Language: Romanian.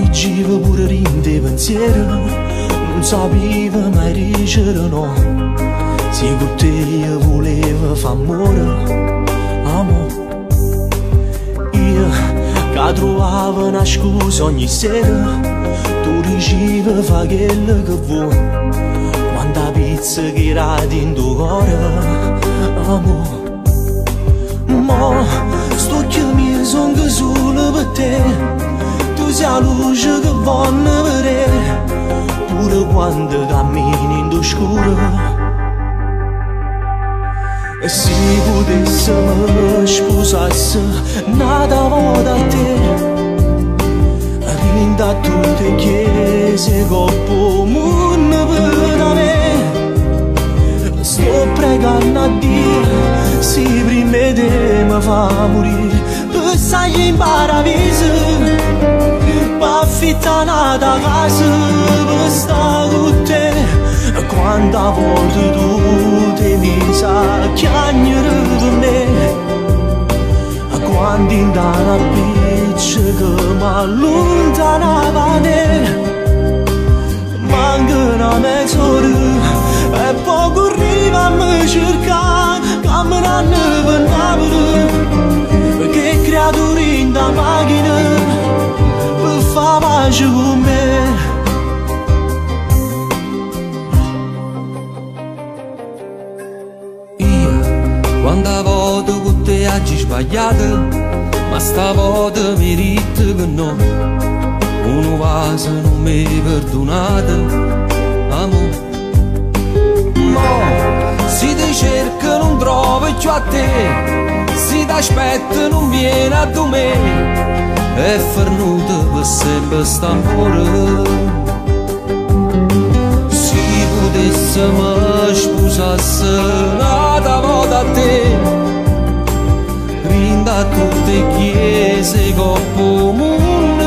Fuggiva pure rinde pensiero, non sapeva mai dicere no. Se con te io voleva fa amore, amore. Io che trovavo una scusa ogni sera, tu diceva fa quello che vuoi. Quanta pizza che era dentro cuore, amore. Mo sto chiamando sono solo per te, tu sei la luce che voglio vedere, pure quando cammini in oscuro. E se potessimo sposarsi un'altra volta a te, rinda tutte le chiese coppo mondo per me. Sto pregando a Dio, se prima te mi fa morire, per stare in paradiso, per affittare un'altra casa, per stare con te. Quanta volte tu ti misi a chiagnere per me, quando in una piccia che mi allontanava da te. Manca una mezz'ora e poco arriva a me cercare, camminando per Napoli, che creatura in da macchina per fare pace con me. Quanta volta con te oggi sbagliato, ma stavolta mi rite che no, uno vaso non mi perdonate, amore. Mo, si ti cerca non trovi più a te, si ti aspetta non viene a me, è fernuta per sempre st'amore. Si potessimo sposarsi un'altra volta a te, rinda tutte le chiese coppo mondo